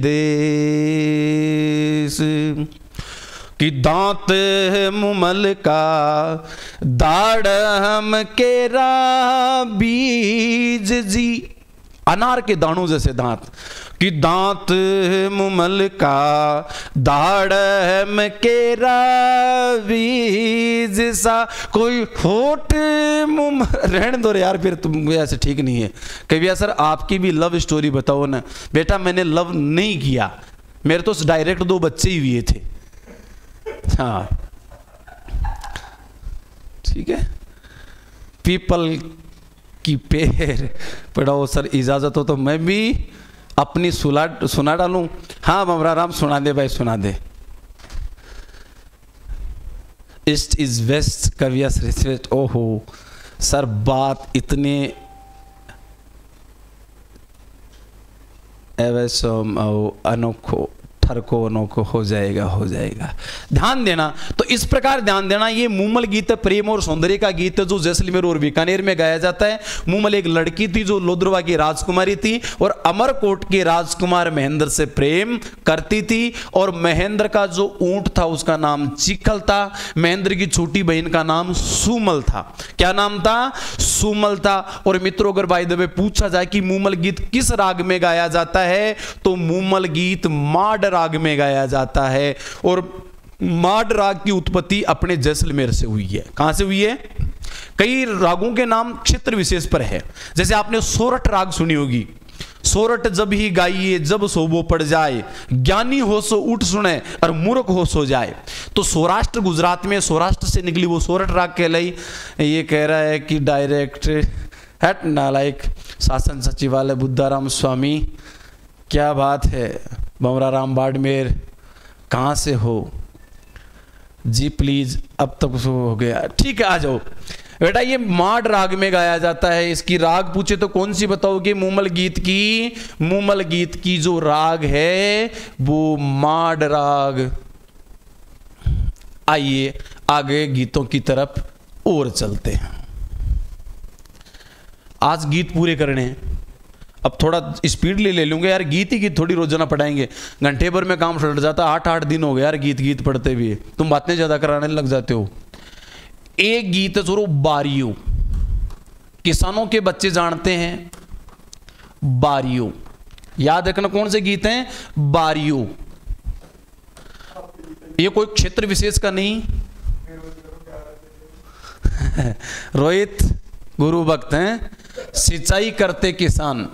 देश। कि दांत मुमल का दाड़म केरा बीज जी, अनार के दानों जैसे दांत। कि दांत मुमल का दाड़म केरा बीज सा, कोई होठ मुम, रहने दो यार, फिर तुम ऐसे ठीक नहीं है। कभी सर आपकी भी लव स्टोरी बताओ ना। बेटा मैंने लव नहीं किया, मेरे तो डायरेक्ट दो बच्चे ही हुए थे। हाँ ठीक है, पीपल की पेड़ पढ़ाओ सर, इजाजत हो तो मैं भी अपनी सुला सुना डालूं। हाँ बमरा राम सुना दे भाई, सुना दे। ईस्ट इज वेस्ट कविया श्रेष्ठ। ओहो सर बात इतने अनोखो ठरको अनोखो हो जाएगा, हो जाएगा। ध्यान देना, तो इस प्रकार ध्यान देना, ये मूमल गीत है, प्रेम और सौंदर्य का गीत है, जो जैसलमेर और बीकानेर में गाया जाता है। मूमल एक लड़की थी जो लोद्रवा की राजकुमारी थी और अमरकोट के राजकुमार महेंद्र से प्रेम करती थी। और महेंद्र का जो ऊंट था उसका नाम चिखल था। महेंद्र की छोटी बहन का नाम सुमल था। क्या नाम था? सुमल था। और मित्रों अगर बाय द वे पूछा जाए कि मूमल गीत किस राग में गाया जाता है, तो मूमल गीत माड राग में गाया जाता है। और माड राग की उत्पत्ति अपने जैसलमेर से हुई है। कहां से हुई है? कई रागों के नाम क्षेत्र विशेष पर है। जैसे आपने सोरठ राग सुनी होगी, सोरठ जब ही गाइए जब सोबो पड़ जाए, ज्ञानी हो सो उठ सुने और मूर्ख हो सो जाए। तो सौराष्ट्र गुजरात में सौराष्ट्र से निकली वो सोरठ राग कहलाई। ये कह रहा है कि डायरेक्ट हट नालायक शासन सचिवालय बुद्धाराम स्वामी, क्या बात है बमरा राम बाड़मेर, कहाँ से हो जी? प्लीज अब तक तो हो गया, ठीक है आ जाओ बेटा। ये माड राग में गाया जाता है। इसकी राग पूछे तो कौन सी बताओगे? मूमल गीत की, मूमल गीत की जो राग है वो माड राग। आइए आगे गीतों की तरफ और चलते हैं। आज गीत पूरे करने हैं, अब थोड़ा स्पीड ले ले लूंगा यार। गीत ही गीत थोड़ी रोजाना पढ़ाएंगे, घंटे भर में काम छट जाता। आठ आठ दिन हो गए यार गीत गीत पढ़ते हुए, तुम बातें ज्यादा कराने लग जाते हो। एक गीत है जोरो बारियों, किसानों के बच्चे जानते हैं बारियों। याद रखना कौन से गीत हैं? बारियों। ये कोई क्षेत्र विशेष का नहीं। रोहित गुरु भक्त हैं, सिंचाई करते किसान,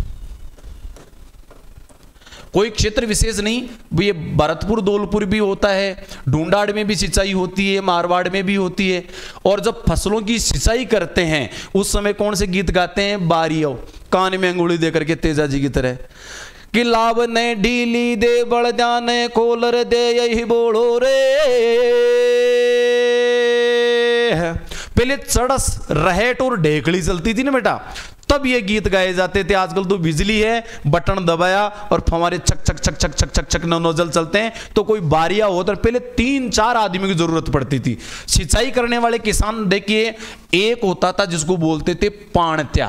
कोई क्षेत्र विशेष नहीं। ये भरतपुर दौलपुर भी होता है, ढूंढाड़ में भी सिंचाई होती है, मारवाड़ में भी होती है। और जब फसलों की सिंचाई करते हैं उस समय कौन से गीत गाते हैं? बारियों। कान में अंगुली देकर के तेजा जी की तरह कि लाभ ने ढीली दे बड़ जाने कोलर दे यही बोलो रे। पहले चड़स रहेट और ढेकड़ी चलती थी ना बेटा, तब ये गीत गाए जाते थे। आजकल तो बिजली है, बटन दबाया और हमारे छक छक छक छक छक छक छक नोजल चलते हैं। तो कोई बारिया हो तो पहले तीन चार आदमी की जरूरत पड़ती थी। सिंचाई करने वाले किसान देखिए, एक होता था जिसको बोलते थे पाणत्या।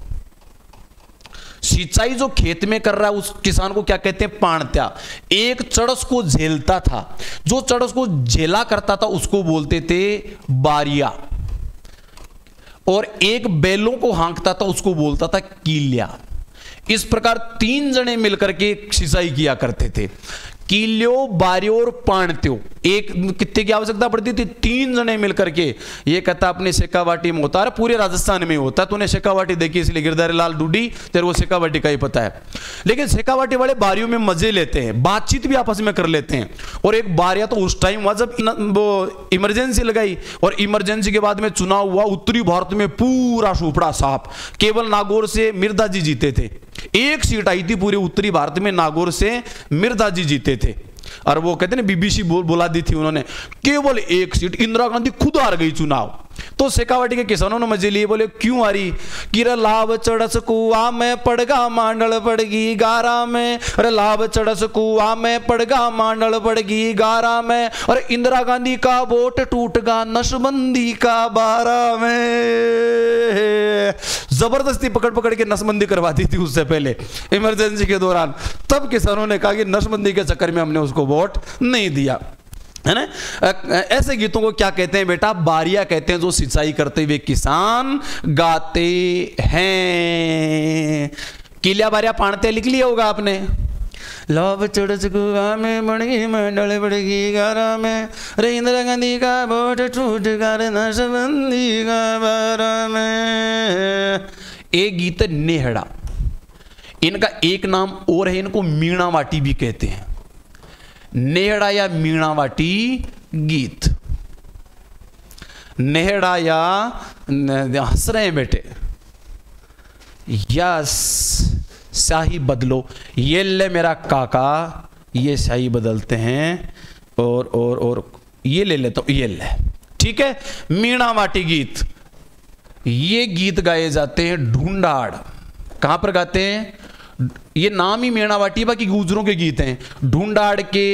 सिंचाई जो खेत में कर रहा है उस किसान को क्या कहते हैं? पाणत्या। एक चड़स को झेलता था, जो चड़स को झेला करता था उसको बोलते थे बारिया। और एक बैलों को हाँकता था उसको बोलता था कीलिया। इस प्रकार तीन जने मिलकर के सिंचाई किया करते थे। कील्यो, बार्यो और पाणत्यो, एक कितने की आवश्यकता पड़ती थी? तीन जने मिलकर के। ये कहता अपने शेखावाटी में होता है, पूरे राजस्थान में होता। तूने शेखावाटी देखी इसलिए गिरधारी लाल डूडी, तेरे को शेखावाटी का ही पता है। लेकिन शेखावाटी वाले बारियों में मजे लेते हैं, बातचीत भी आपस में कर लेते हैं। और एक बारिया तो उस टाइम हुआ जब वो इमरजेंसी लगाई, और इमरजेंसी के बाद में चुनाव हुआ। उत्तरी भारत में पूरा सुपड़ा साफ, केवल नागौर से मिर्जा जी जीते थे। एक सीट आई थी पूरे उत्तरी भारत में, नागौर से मिर्जा जी जीते थे। और वो कहते हैं बीबीसी बोल बुला दी थी उन्होंने, केवल एक सीट। इंदिरा गांधी खुद हार गई चुनाव। तो शेखावाटी के किसानों ने मजे लिए, बोले क्यों आ रही? कि रे लाभ चढ़स कुआ में पड़गा मांडल पड़गी गारा में, अरे लाभ चढ़स कुआ में पड़गा मांडल पड़गी गारा में, और इंदिरा गांधी का वोट टूटगा नसबंदी का बारा में। जबरदस्ती पकड़ पकड़ के नसबंदी करवा दी थी उससे पहले इमरजेंसी के दौरान। तब किसानों ने कहा कि नसबंदी के चक्कर में हमने उसको वोट नहीं दिया, है ना। ऐसे गीतों को क्या कहते हैं बेटा? बारिया कहते हैं, जो सिंचाई करते हुए किसान गाते हैं। किलिया बारिया पाणते लिख लिया होगा आपने। लाभ चढ़स कुआ में बड़गी मंडल बड़गी गारा में, रे इंदिरा गांधी का वोट टूट कर नसबंदी का बारा में। एक गीत नेहड़ा, इनका एक नाम और है, इनको मीणावाटी भी कहते हैं। नेहड़ा या मीणावाटी गीत। नेहड़ा या हंस रहे हैं बेटे, यस शाही बदलो। ये ले मेरा काका, ये शाही बदलते हैं, और और और ये ले ले तो ये ले, ठीक है। मीणावाटी गीत, ये गीत गाए जाते हैं ढूंढाड़। कहां पर गाते हैं? ये नाम ही मीणावाटी, बाकी गुर्जरों के गीत हैं। ढूंढाड़ के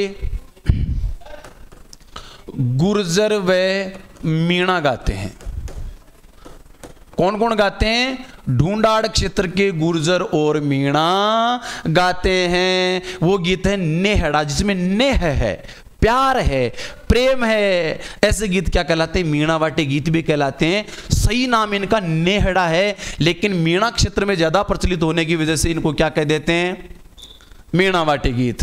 गुर्जर व मीणा गाते हैं। कौन कौन गाते हैं? ढूंढाड़ क्षेत्र के गुर्जर और मीणा गाते हैं। वो गीत है नेहड़ा, जिसमें नेह है, प्यार है, प्रेम है। ऐसे गीत क्या कहलाते हैं? मीणावाटी गीत भी कहलाते हैं। सही नाम इनका नेहड़ा है, लेकिन मीणा क्षेत्र में ज्यादा प्रचलित होने की वजह से इनको क्या कह देते हैं? मीणावाटी गीत।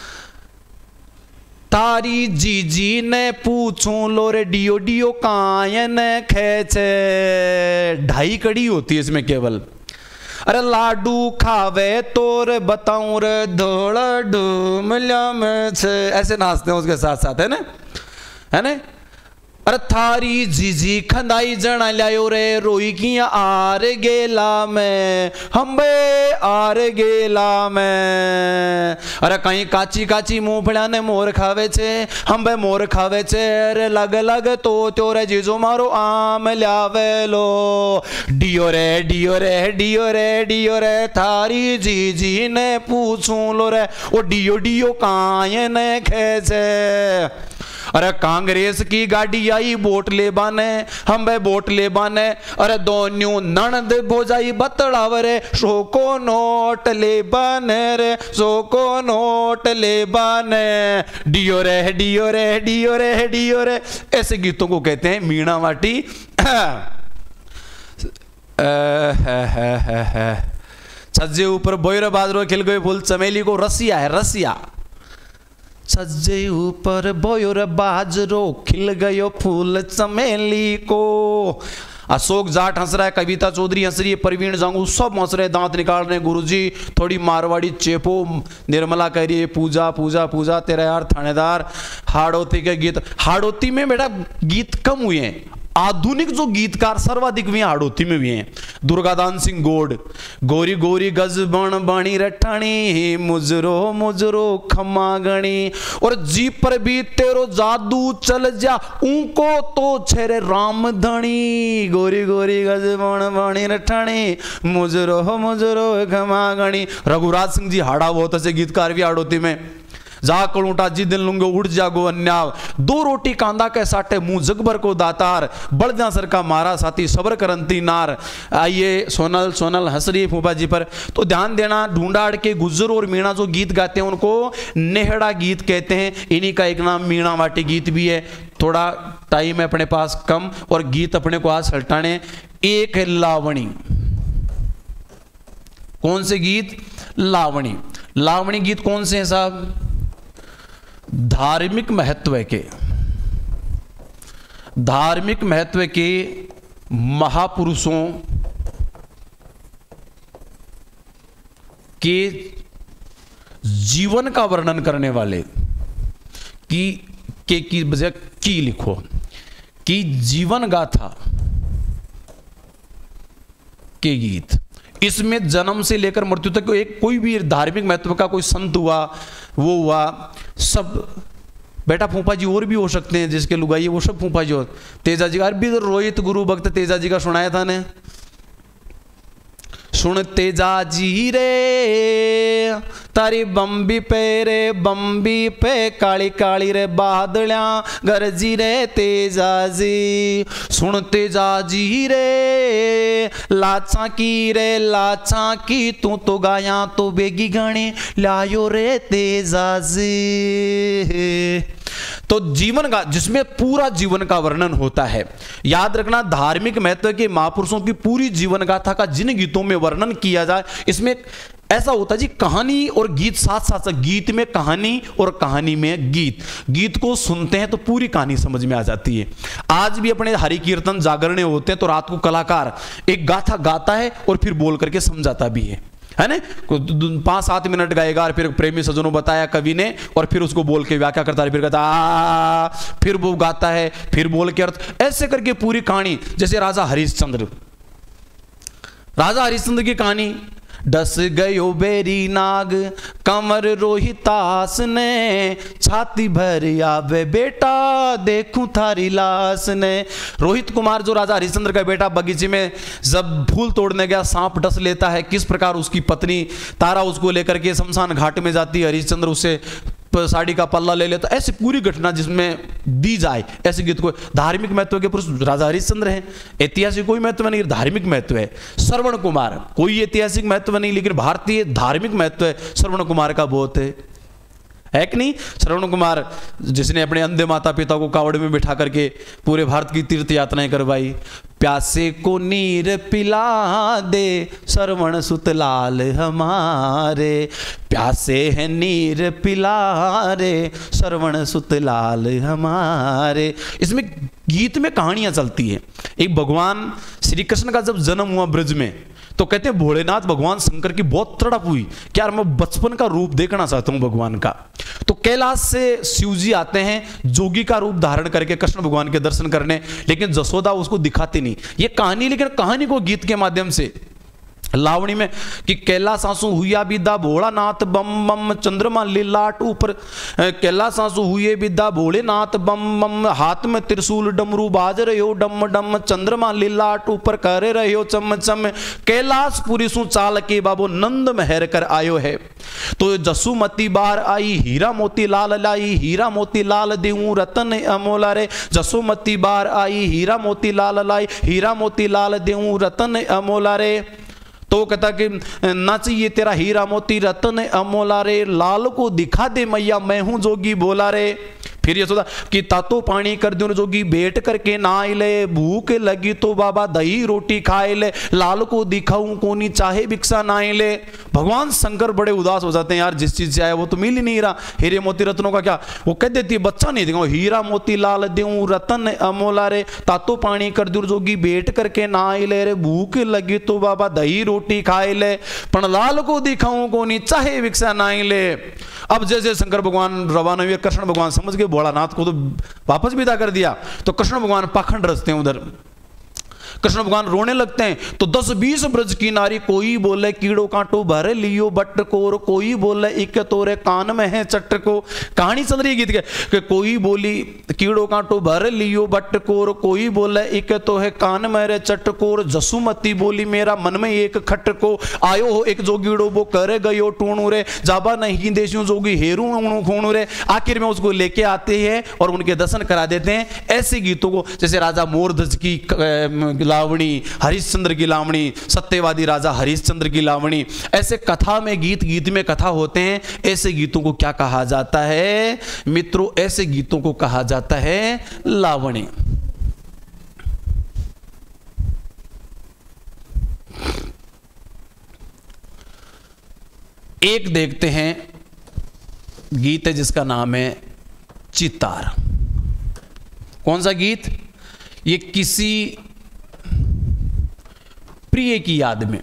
तारी जीजी ने पूछूं लो रे डियो डियो कायन खेचे, ढाई कड़ी होती है इसमें केवल। अरे लाडू खावे तोर बताऊं रे धोड़ा डूमल्या में छे, ऐसे नाचते हैं उसके साथ साथ, है ना, है ना। अरे थारी जीजी खंदाई जना लायो रे रोई किया आर गेला में, हम बे आर गेला में। अरे कहीं काची काची मूंगफलियां ने मोर खावे छे, हम बे मोर खावे छे। अरे लग लग तो त्योरे जीजो मारो आम लावे लो, डियो रे डियो रे डियो रे डियो रे थारी जीजी ने पूछूं लो रे वो डियो डियो काये ने खेचे। अरे कांग्रेस की गाड़ी आई वोट ले बाने, हम बे वोट ले बाने। अरे दोन्यू ननद भोजाई बतड़ाव रे, सो को नोट ले बाने रे, सो को नोट ले बाने। डियो रे डियो रे डियो रे डियो रे। ऐसे गीतों को कहते हैं मीणावाटी। छज्जे ऊपर बोयर बाजरो खिल गए फूल चमेली को रसिया है, रसिया। छज्जे ऊपर बोयर बाजरो खिल गयो फूल चमेली को। अशोक जाट हंस रहा है, कविता चौधरी हंस रही है, परवीन जांगू सब हंस रहे, दांत निकाल रहे हैं। गुरुजी थोड़ी मारवाड़ी चेपो। निर्मला कह रही है पूजा पूजा पूजा तेरा यार थानेदार। हाड़ौती के गीत, हाड़ौती में बेटा गीत कम हुए हैं, आधुनिक जो गीतकार सर्वाधिक भी हाड़ौती में भी हैं। दुर्गादान सिंह गोड, गोरी गोरी गज बण बाणी रठाणी, मुजरो मुजरो खम्मा गणी। और जी पर भी तेरो जादू चल जा, उनको तो छेरे राम धनी। गोरी गोरी गज बण बाणी रठाणी, मुजरो मुजरो खम्मा गणी। रघुराज सिंह जी हाड़ा बहुत से गीतकार भी हाड़ौती में। जा कलूटा जी दिन लूंगे उड़ जागो अन्याव, दो रोटी कांदा के साटे मुंह जगभर को दातार। बड़जा सर का मारा साथी सबर करंती नार। आइए सोनल सोनल हंस रही फूफा जी पर। तो ध्यान देना, ढूंढाड़ के गुज्जर और मीणा जो गीत गाते हैं उनको नेहड़ा गीत कहते हैं। इन्हीं का एक नाम मीणावाटी गीत भी है। थोड़ा टाइम है अपने पास कम और गीत अपने को आज सल्टाने। एक है लावणी। कौन से गीत? लावणी। लावणी गीत कौन से हैं साहब? धार्मिक महत्व के धार्मिक महत्व के महापुरुषों के जीवन का वर्णन करने वाले की के की बजाय की लिखो कि जीवन गाथा के गीत। इसमें जन्म से लेकर मृत्यु तक एक कोई भी धार्मिक महत्व का कोई संत हुआ, वो हुआ, सब बेटा फूफा जी और भी हो सकते हैं जिसके लुगाई वो सब फूफा जी हो। तेजा जी का अरबी रोहित गुरु भक्त तेजा जी का सुनाया था ने, सुन तेजा जी रे तारी बम्बी पे रे बम्बी पे काली काली रे बादलिया गरजी रे तेजा जी। सुन तेजा जी रे लाचा की रे लाचा की तू तो गाया तो बेगी गाने लायो रे तेजा जी। तो जीवन का जिसमें पूरा जीवन का वर्णन होता है। याद रखना धार्मिक महत्व के महापुरुषों की पूरी जीवन गाथा का जिन गीतों में वर्णन किया जाए, इसमें ऐसा होता है जी कहानी और गीत साथ साथ, गीत में कहानी और कहानी में गीत। गीत को सुनते हैं तो पूरी कहानी समझ में आ जाती है। आज भी अपने हरि कीर्तन जागरणे होते हैं तो रात को कलाकार एक गाथा गाता है और फिर बोल करके समझाता भी है, है ना। पांच सात मिनट गाएगा और फिर प्रेमी सजनों बताया कवि ने, और फिर उसको बोल के व्याख्या करता है, फिर कहता आ, फिर वो गाता है, फिर बोल के अर्थ, ऐसे करके पूरी कहानी। जैसे राजा हरिश्चंद्र, राजा हरिश्चंद्र की कहानी, डस गयो बेरी नाग कमर रोहितास ने, छाती भर आवे बेटा देखूं थारी लाश ने। रोहित कुमार जो राजा हरिश्चंद्र का बेटा बगीचे में जब फूल तोड़ने गया सांप डस लेता है, किस प्रकार उसकी पत्नी तारा उसको लेकर के शमशान घाट में जाती है, हरिश्चंद्र उसे साड़ी का पल्ला ले लेता। ऐसी पूरी घटना जिसमें दी जाए ऐसे गीत को। धार्मिक महत्व के पुरुष राजा हरिश्चंद्र हैं, ऐतिहासिक कोई महत्व नहीं, धार्मिक महत्व है। श्रवण कुमार कोई ऐतिहासिक महत्व नहीं, लेकिन भारतीय धार्मिक महत्व है श्रवण कुमार का बहुत है, है कि नहीं। श्रवण कुमार जिसने अपने अंधे माता पिता को कावड़ में बिठा करके पूरे भारत की तीर्थ यात्राएं करवाई। प्यासे को नीर पिला दे श्रवण सुतलाल हमारे, प्यासे है नीर पिला रे श्रवण सुतलाल हमारे। इसमें गीत में कहानियां चलती है। एक भगवान श्री कृष्ण का जब जन्म हुआ ब्रज में, तो कहते हैं भोलेनाथ भगवान शंकर की बहुत तड़प हुई कि यार मैं बचपन का रूप देखना चाहता हूं भगवान का। तो कैलाश से शिव जी आते हैं जोगी का रूप धारण करके कृष्ण भगवान के दर्शन करने, लेकिन जसोदा उसको दिखाती नहीं। ये कहानी, लेकिन कहानी को गीत के माध्यम से लावणी में कि कैला सांसू हुआ विदा भोलानाथ बम बम चंद्रमा लीलाट ऊपर, कैला सांसू हुए विदा भोलेनाथ बम बम, हाथ में त्रिशूल डमरू बाज रहे हो डम डम, चंद्रमा लीलाट ऊपर कर रहे हो चम चम, कैलाश पुरी सु चाल के बाबो नंद महर कर आयो है। तो जसुमती बार आई हीरा मोती लाल लाई, हीरा मोती लाल देऊं रतन अमोला रे, जसुमती बार आई हीरा मोती लाल लाई, हीरा मोती लाल देऊं रतन अमोला रे। तो कहता कि ना चाहिए तेरा हीरा मोती रतन अमोला रे, लाल को दिखा दे मैया मैं हूं जोगी बोला रे। फिर ये सोचा कि तातो पानी कर दूं जोगी बैठ करके नहाई ले, भूख लगी तो बाबा दही रोटी खाए ले, लाल को दिखाऊं कोनी चाहे भिक्षा नाई ले। भगवान शंकर बड़े उदास हो जाते हैं, यार जिस चीज से आया वो तो मिल ही नहीं रहा, हीरे मोती रत्नों का क्या। वो कह देती है बच्चा नहीं देगा, हीरा मोती लाल देऊं रतन अमोला रे, तातो पानी कर दूं जोगी बैठ करके नहाई ले रे, भूख लगी तो बाबा दही रोटी खाए ले, पण लाल को दिखाऊं कोनी चाहे भिक्षा नाई ले। अब जैसे शंकर भगवान रवाना हुए, कृष्ण भगवान समझ गए भोलानाथ को तो वापस विदा कर दिया, तो कृष्ण भगवान पाखंड रचते हैं उधर। कृष्ण भगवान रोने लगते हैं। तो दस बीस ब्रज की नारी, कोई बोले कीड़ो कांटो भर लियो बट को, कोई बोले इक तोरे कान में है चट को। कहानी चल रही गीत के कि कोई बोली कीड़ो कांटो भर लियो बट को, कोई बोले इक तो है कान में रे चट को, जसुमती बोली मेरा मन में एक खट को, आयो हो एक जोगीड़ो वो करे गयो टूणू रे, जाबा नहीं देशू जोगी हेरू खूणू रे। आखिर में उसको लेके आते हैं और उनके दर्शन करा देते हैं। ऐसे गीतों को जैसे राजा मोरध्वज की लावणी, हरिश्चंद्र की लावणी, सत्यवादी राजा हरिश्चंद्र की लावणी, ऐसे कथा में गीत, गीत में कथा होते हैं। ऐसे गीतों को क्या कहा जाता है मित्रों? ऐसे गीतों को कहा जाता है लावणी। एक देखते हैं गीत है जिसका नाम है चितार। कौन सा गीत? ये किसी प्रिय की याद में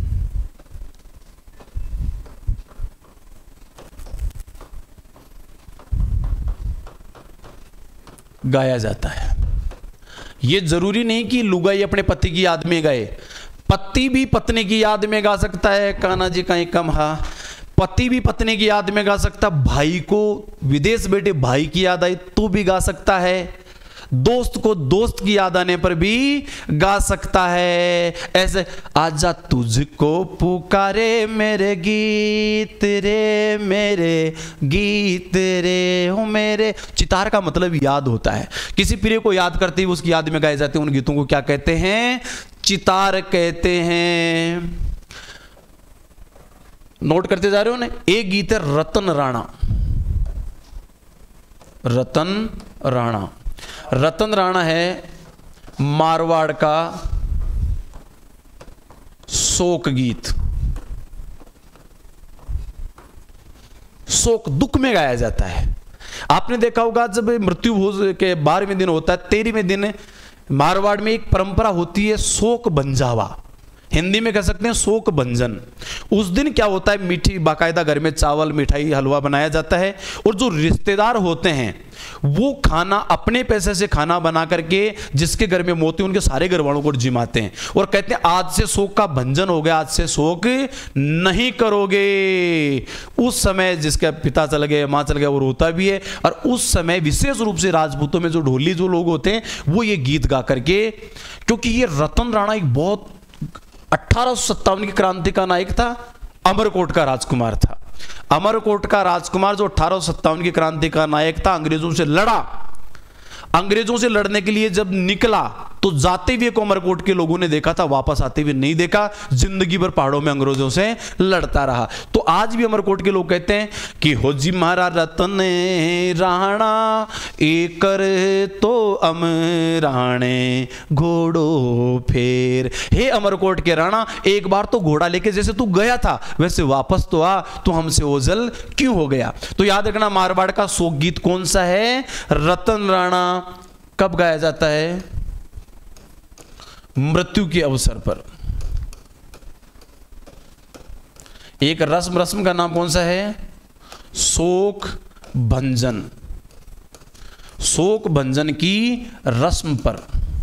गाया जाता है। ये जरूरी नहीं कि लुगाई अपने पति की याद में गाए, पति भी पत्नी की याद में गा सकता है। कान्हा जी कहीं कम हा, पति भी पत्नी की याद में गा सकता, भाई को विदेश बैठे भाई की याद आई तो भी गा सकता है, दोस्त को दोस्त की याद आने पर भी गा सकता है। ऐसे आजा तुझको पुकारे मेरे गीत रे, मेरे गीत रे हो मेरे। चितार का मतलब याद होता है। किसी प्रिय को याद करते ही उसकी याद में गाए जाते हैं उन गीतों को क्या कहते हैं? चितार कहते हैं। नोट करते जा रहे हो ना? एक गीत है रतन राणा। रतन राणा रतन राणा है मारवाड़ का शोक गीत। शोक दुख में गाया जाता है। आपने देखा होगा जब मृत्यु भोज के बारहवें दिन होता है, तेरहवें दिन मारवाड़ में एक परंपरा होती है शोक बंजावा, हिंदी में कह सकते हैं शोक भंजन। उस दिन क्या होता है, मीठी बाकायदा घर में चावल मिठाई हलवा बनाया जाता है और जो रिश्तेदार होते हैं वो खाना अपने पैसे से खाना बना करके जिसके घर में मौत है उनके सारे घर वालों को जिमाते हैं और कहते हैं आज से शोक का भंजन हो गया, आज से शोक नहीं करोगे। उस समय जिसका पिता चल गया मां चल गया वो रोता भी है। और उस समय विशेष रूप से राजपूतों में जो ढोली जो लोग होते हैं वो ये गीत गा करके, क्योंकि ये रतन राणा एक बहुत अठारह सौ सत्तावन की क्रांति का नायक था, अमरकोट का राजकुमार था। अमरकोट का राजकुमार जो अठारह सौ सत्तावन की क्रांति का नायक था, अंग्रेजों से लड़ा। अंग्रेजों से लड़ने के लिए जब निकला तो जाते हुए को अमरकोट के लोगों ने देखा था, वापस आते हुए नहीं देखा। जिंदगी भर पहाड़ों में अंग्रेजों से लड़ता रहा। तो आज भी अमरकोट के लोग कहते हैं कि हो जी मारा रतन राणा एकर तो अमराणे घोड़ो फेर। हे अमरकोट के राणा, एक बार तो घोड़ा लेके जैसे तू गया था वैसे वापस तो आ, तू हमसे ओझल क्यों हो गया। तो याद रखना मारवाड़ का शोक गीत कौन सा है? रतन राणा। कब गाया जाता है? मृत्यु के अवसर पर। एक रस्म रस्म का नाम कौन सा है? शोक भंजन। शोक भंजन की रस्म पर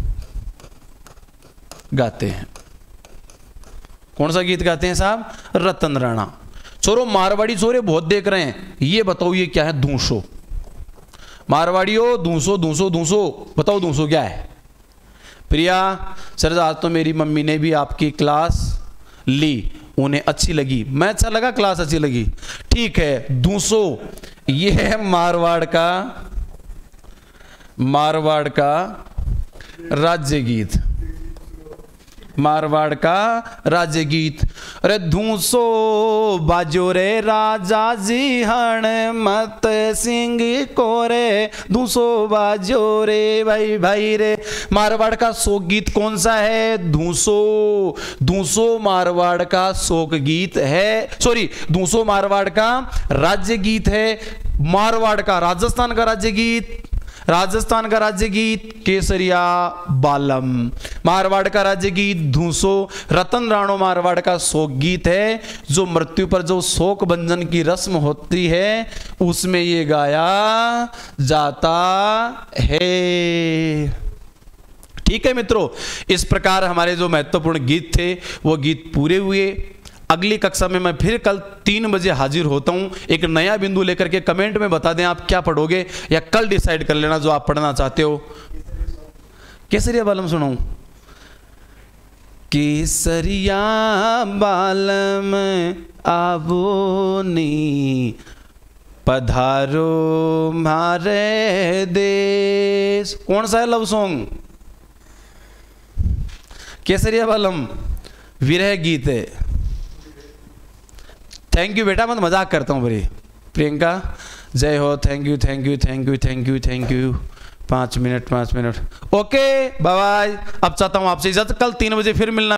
गाते हैं। कौन सा गीत गाते हैं साहब? रतन राणा। छोरो मारवाड़ी छोरे बहुत देख रहे हैं, ये बताओ ये क्या है? दूसो। मारवाड़ियों दूसो दूसो दूसो बताओ दूसो क्या है? प्रिया सर आज तो मेरी मम्मी ने भी आपकी क्लास ली, उन्हें अच्छी लगी। मैं अच्छा लगा, क्लास अच्छी लगी, ठीक है। दूसो ये है मारवाड़ का मारवाड़ का राज्य गीत। मारवाड़ का राज्य गीत। अरे धूसो बाजो रे राजा जी हण मत सिंह कोरे, धूसो बाजो रे भाई भाई रे। मारवाड़ का शोक गीत कौन सा है? धूसो। धूसो मारवाड़ का शोक गीत है, सॉरी धूसो मारवाड़ का राज्य गीत है। मारवाड़ का राजस्थान का राज्य गीत, राजस्थान का राज्य गीत केसरिया बालम। मारवाड़ का राज्य गीत धूसो। रतन राणो मारवाड़ का शोक गीत है जो मृत्यु पर जो शोक भंजन की रस्म होती है उसमें ये गाया जाता है। ठीक है मित्रों, इस प्रकार हमारे जो महत्वपूर्ण गीत थे वो गीत पूरे हुए। अगली कक्षा में मैं फिर कल तीन बजे हाजिर होता हूं एक नया बिंदु लेकर के। कमेंट में बता दें आप क्या पढ़ोगे या कल डिसाइड कर लेना जो आप पढ़ना चाहते हो। केसरिया बालम सुनाऊं? केसरिया बालम आवो नी पधारो मारे देश। कौन सा है लव सॉन्ग? केसरिया बालम विरह गीत है। थैंक यू बेटा, मैं मजाक करता हूँ बड़ी। प्रियंका जय हो। Thank you thank you thank you thank you thank you. पाँच मिनट पाँच मिनट ओके बाय बाय। अब चाहता हूँ आपसे इजाजत, कल तीन बजे फिर मिलना।